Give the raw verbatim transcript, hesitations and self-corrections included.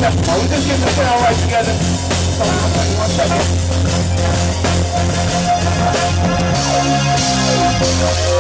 second, bro. We just getting the sound right together. So, one second, one second.